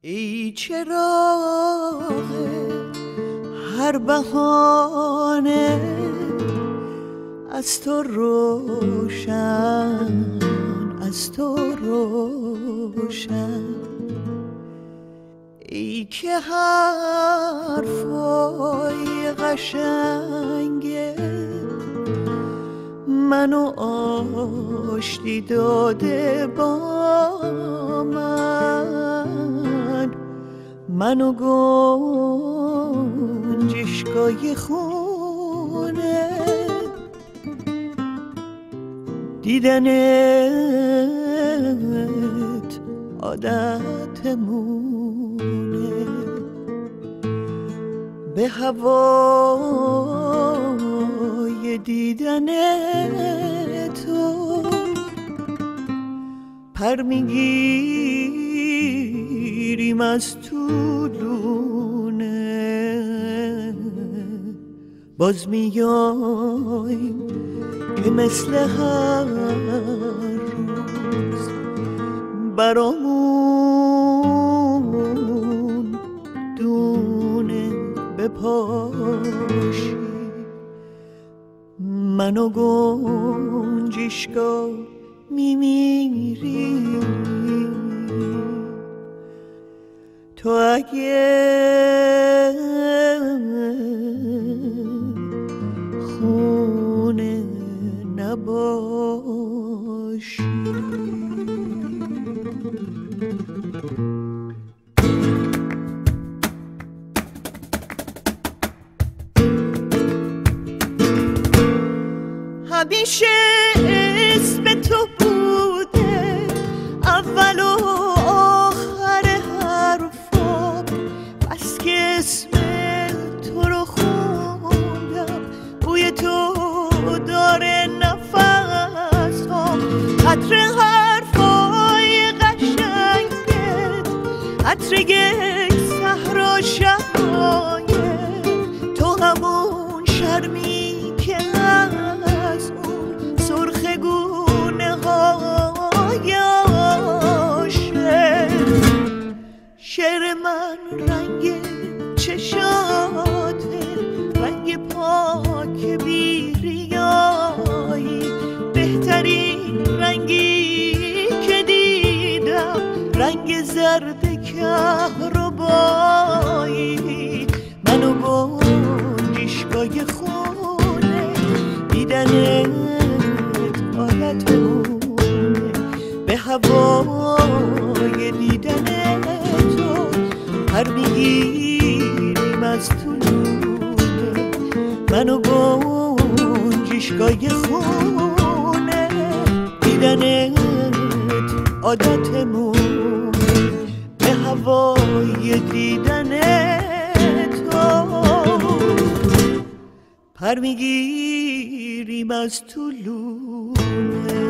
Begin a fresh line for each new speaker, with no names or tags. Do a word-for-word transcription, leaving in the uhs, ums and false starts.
ای چراغ هر بهانه از تو روشن، از تو روشن، ای که حرفای قشنگه منو آشتی داده با من، منو گنجشگاه خونه دیدنت عادتمونه، به هوای دیدن تو پر میگیریم از تو لونه، باز میایم که مثل هر روز برامون دونه بپاشی، منو گنجشگاه میمیری. تو اگه خونه نباشی همیشه اسم تو بوده اول و آخر حرفام، بس که اسم تو رو خوندم بوی تو داره نفسام، عطر حرفای قشنگت، عطر یک صحرا شبایه، تو همون شرمی که از اون سرخ گونه های عاشق، شعر من رنگ چشاته، رنگ پاک بی ریایی، بهترین رنگی که دیدم، رنگ زرد کهربایی، منو گنجشگاه خونه دیدنت عادتمونه، به هوای دیدن تو پر میگیریم از تو لونه، منو گنجشگاه خونه دیدنت عادتمونه، به هوای دیدن تو پر میگیریم از تو لونه.